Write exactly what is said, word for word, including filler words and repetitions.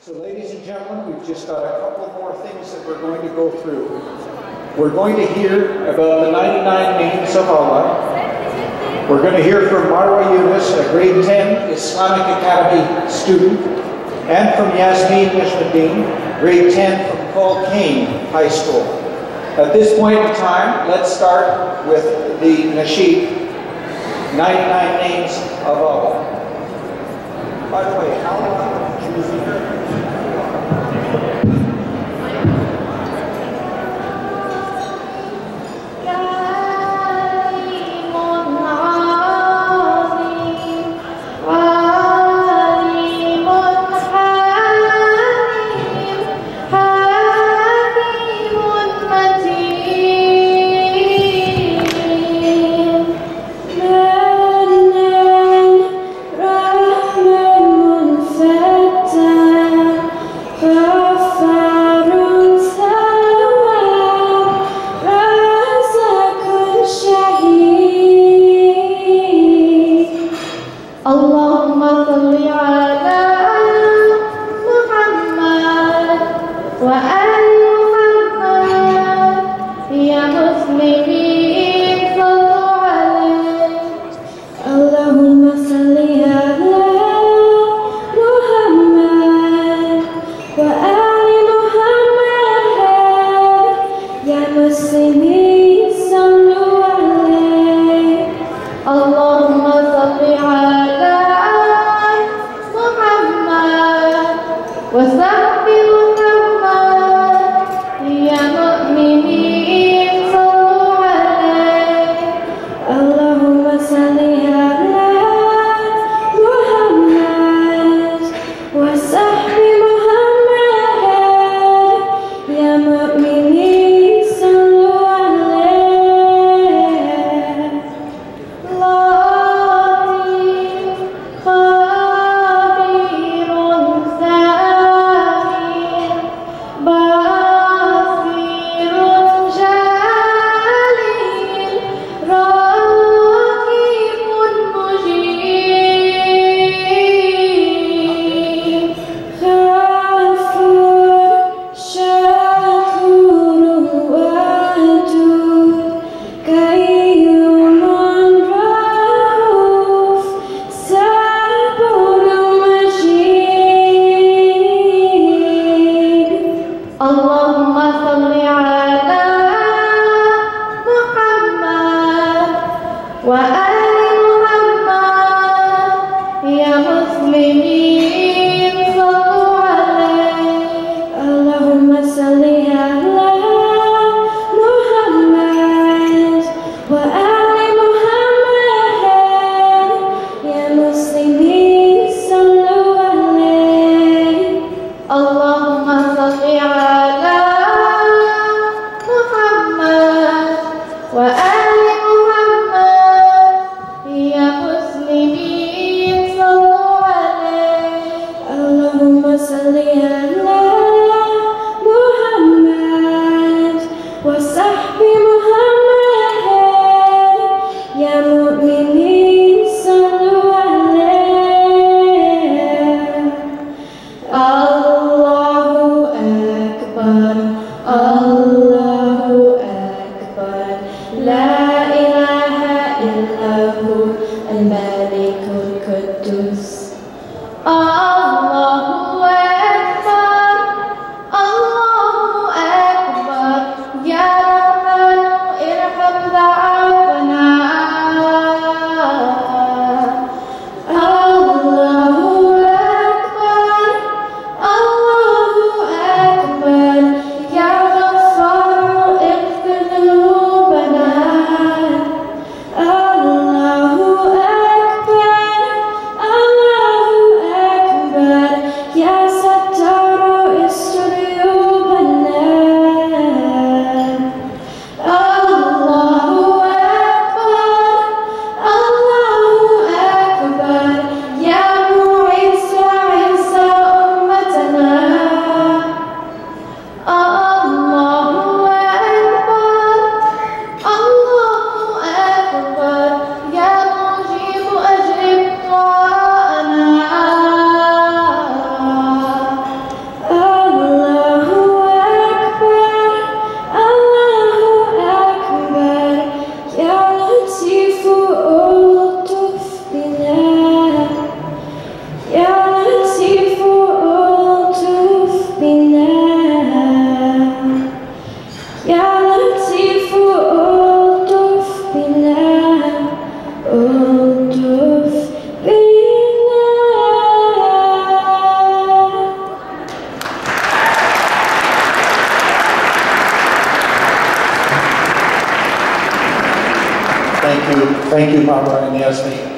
So ladies and gentlemen, we've just got a couple more things that we're going to go through. We're going to hear about the ninety-nine names of Allah. We're going to hear from Marwa Yunus, a grade ten Islamic Academy student, and from Yasmin Nishmuddin, grade ten from Paul Kane High School. At this point in time, let's start with the Nasheed, ninety-nine names of Allah. By the way, how long did you choose? Bana Thank you. Thank you, Marwa and Yasmin.